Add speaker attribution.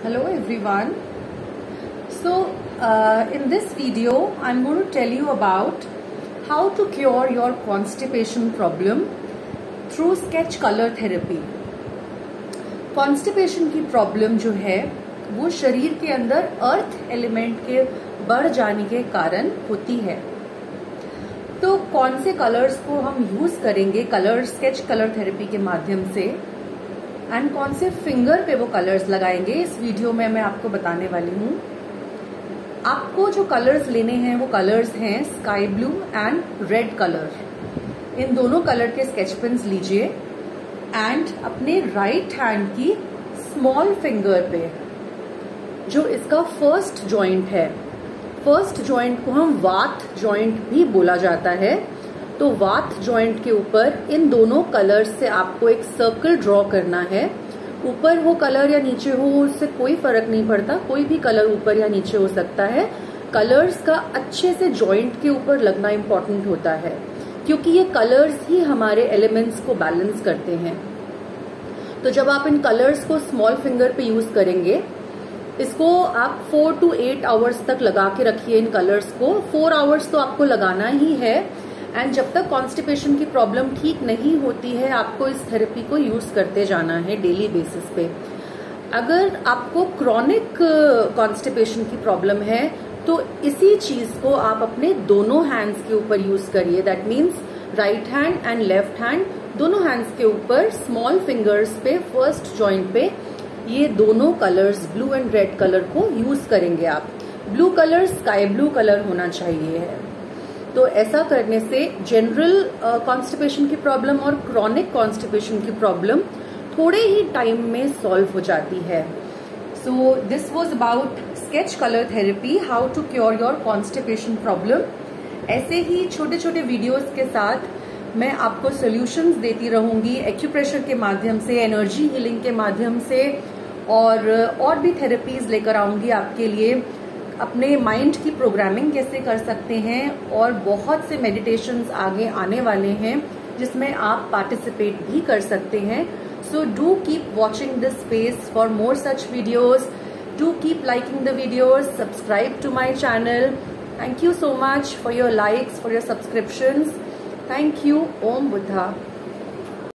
Speaker 1: Hello everyone. In this video I'm going to tell you about how to cure your constipation problem through sketch color therapy. Constipation की problem जो है वो शरीर के अंदर earth element के बढ़ जाने के कारण होती है। तो कौन से कलर्स को हम यूज करेंगे स्केच कलर थेरेपी के माध्यम से एंड कौन से फिंगर पे वो कलर्स लगाएंगे, इस वीडियो में मैं आपको बताने वाली हूँ। आपको जो कलर्स लेने हैं वो कलर्स हैं sky blue and red colour. इन दोनों कलर के स्केच पेन्स लीजिए एंड अपने राइट हैंड की स्मॉल फिंगर पे जो इसका फर्स्ट जॉइंट है, फर्स्ट जॉइंट को हम वात जॉइंट भी बोला जाता है। तो वात जॉइंट के ऊपर इन दोनों कलर्स से आपको एक सर्कल ड्रॉ करना है। ऊपर हो कलर या नीचे हो उससे कोई फर्क नहीं पड़ता, कोई भी कलर ऊपर या नीचे हो सकता है। कलर्स का अच्छे से जॉइंट के ऊपर लगना इंपॉर्टेंट होता है क्योंकि ये कलर्स ही हमारे एलिमेंट्स को बैलेंस करते हैं। तो जब आप इन कलर्स को स्मॉल फिंगर पे यूज करेंगे, इसको आप 4 to 8 आवर्स तक लगा के रखिए। इन कलर्स को 4 आवर्स तो आपको लगाना ही है एंड जब तक कॉन्स्टिपेशन की प्रॉब्लम ठीक नहीं होती है आपको इस थेरेपी को यूज करते जाना है डेली बेसिस पे। अगर आपको क्रॉनिक कॉन्स्टिपेशन की प्रॉब्लम है तो इसी चीज को आप अपने दोनों हैंड्स के ऊपर यूज करिए। That means right hand and left hand दोनों हैंड्स के ऊपर स्मॉल फिंगर्स पे फर्स्ट जॉइंट पे ये दोनों colours blue and red colour को यूज करेंगे आप। Blue colour sky blue colour होना चाहिए है। तो ऐसा करने से जनरल कॉन्स्टिपेशन की प्रॉब्लम और क्रॉनिक कॉन्स्टिपेशन की प्रॉब्लम थोड़े ही टाइम में सॉल्व हो जाती है। So this was about sketch colour therapy, how to cure your constipation problem. ऐसे ही छोटे छोटे वीडियोस के साथ मैं आपको सॉल्यूशंस देती रहूंगी एक्यूप्रेशर के माध्यम से, एनर्जी हीलिंग के माध्यम से और भी थेरेपीज लेकर आऊंगी आपके लिए। अपने माइंड की प्रोग्रामिंग कैसे कर सकते हैं और बहुत से मेडिटेशंस आगे आने वाले हैं जिसमें आप पार्टिसिपेट भी कर सकते हैं। So do keep watching this space for more such videos. Do keep liking the videos, subscribe to my channel. Thank you so much for your likes, for your subscriptions. Thank you. Om Buddha.